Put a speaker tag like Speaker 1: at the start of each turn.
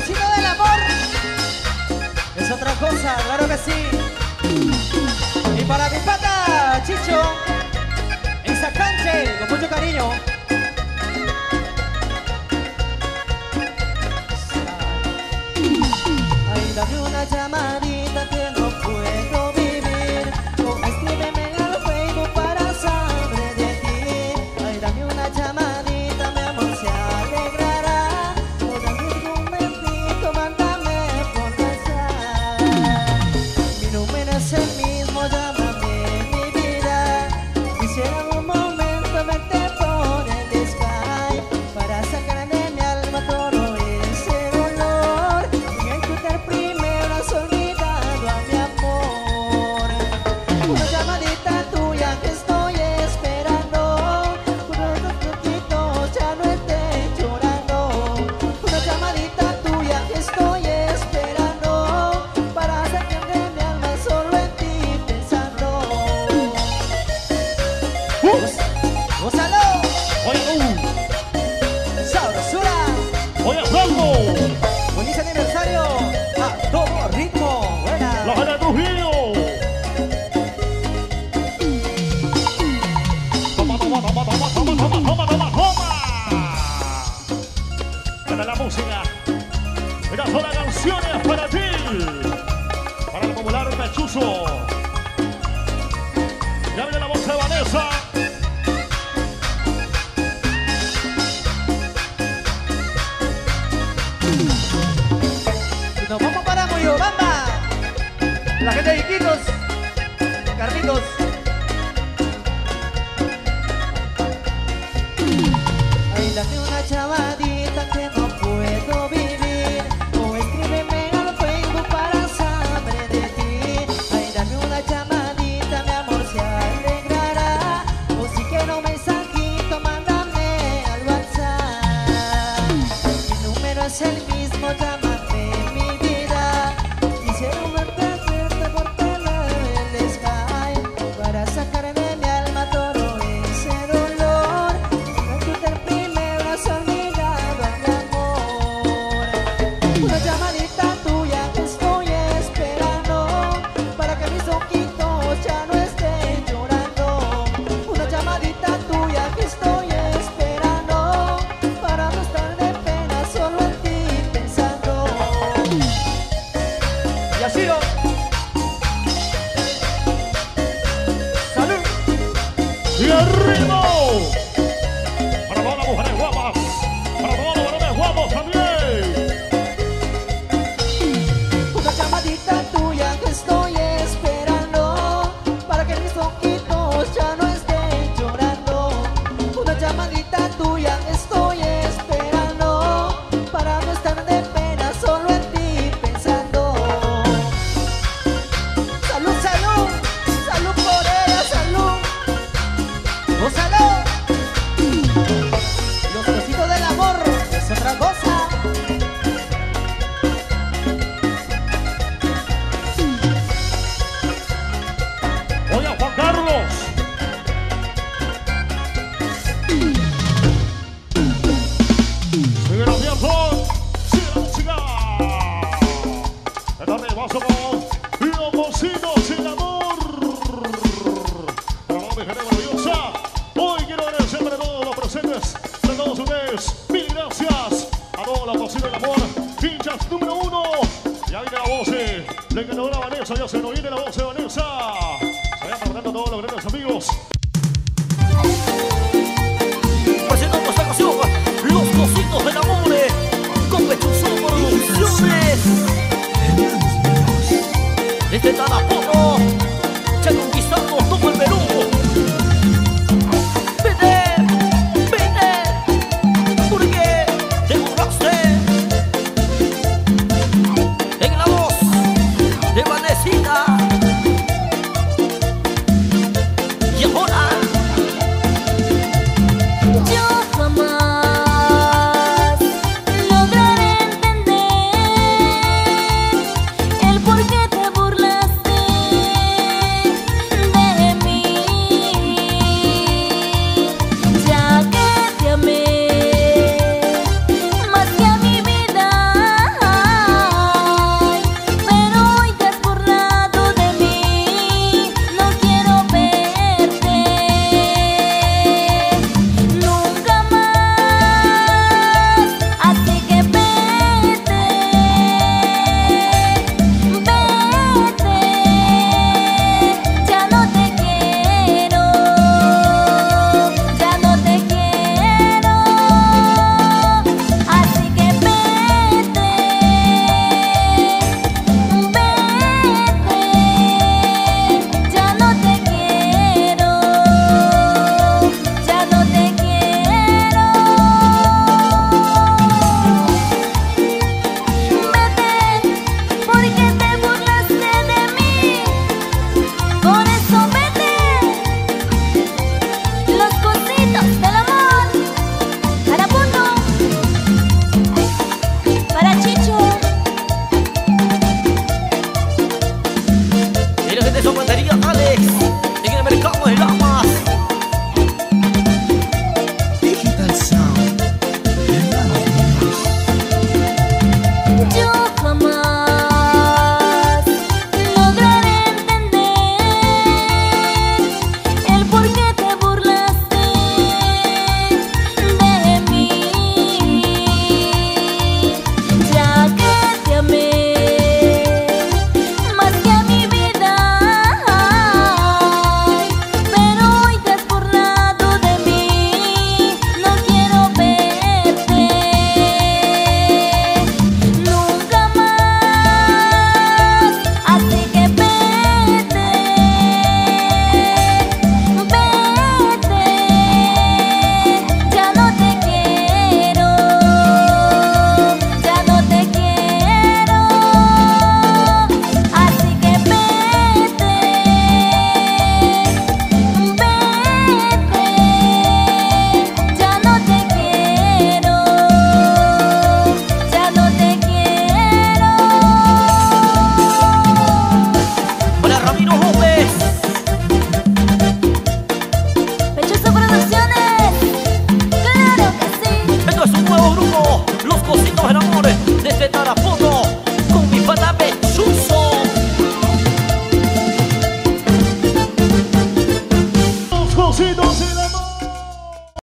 Speaker 1: cosita del amor es otra cosa, claro que sí. Y para mi pata Chicho, en Sacante, con mucho cariño. Ay, dame una llamadita que no puedo vivir. O escríbeme al Facebook para saber de ti. Ay, dame una llamadita, mi amor se alegrará. O dame un momentito, mándame por WhatsApp. Mi número es el mismo, llámame mi vida. Quisiera un momento verte por el Skype para sacar de mi alma todo ese dolor. Sin encontrar primero has olvidado a mi amor. Una llamadita tuya que estoy esperando. Unos poquitos ya no estés llorando. Una llamadita tuya que estoy esperando para sacar de mi alma solo en ti pensando. ¡Gózalo!
Speaker 2: Oye,
Speaker 1: ¡Sabrosura!
Speaker 2: oye, Franco,
Speaker 1: ¡Feliz aniversario! ¡A todo ritmo! ¡Buena!
Speaker 2: la gente de Trujillo. Toma, toma, toma, toma, toma, toma, toma, toma, toma. Esta es la música. Estas son las canciones para ti. Para el popular Pechuzo. Ya viene la voz de Vanessa.
Speaker 1: Y nos vamos para Moyobamba. La gente de Iquitos, Carlitos. Ay, dame una llamadita que no puedo vivir. O escríbeme al Facebook para saber de ti. Ay, dame una llamadita, mi amor se alegrará. O si quiero un mensajito, mándame al WhatsApp. Mi número es el mismo, llámame mi vida. Quisiera verte por el Skype para sacar de mi alma todo ese dolor. No encontrar primero has olvidado a mi amor. Una llamadita tuya que estoy esperando para que mis ojitos ya no estén llorando. Una llamadita tuya que estoy esperando para no estar de pena solo en ti pensando. Y así lo. ¡Salud!
Speaker 2: ¡Y el ritmo! Para todas las mujeres guapas, para todos los varones guapos también.
Speaker 1: Una llamadita tuya que estoy esperando para que mis ojitos ya no estén llorando. Una llamadita tuya que estoy esperando para no estar de pena solo en ti pensando. ¡Salud, salud! ¡Salud por ella, salud! ¡Gózalo! Los cositos del amor es otra cosa.
Speaker 2: Oye, Juan Carlos. Sigue la fiesta, sigue la música. Esta arriba somos los mocitos sin amor. Para la mujer maravillosa. Hoy quiero agradecer a todos los presentes, a todos ustedes. Mil gracias a todos los mocitos del amor. Hinchas número 1. Ya viene la voz de que no la Vanessa, ya se nos viene la voz de Vanessa. Se vayan preparando a todos los grandes amigos.
Speaker 3: Presentando esta canción, Los Cositos del Amor, con Pechuzo Producciones. Desde Tarapoto, ya conquistamos todo el Perú. Vete, vete, porque te burlaste. En la voz de Vanesita.
Speaker 4: borrachito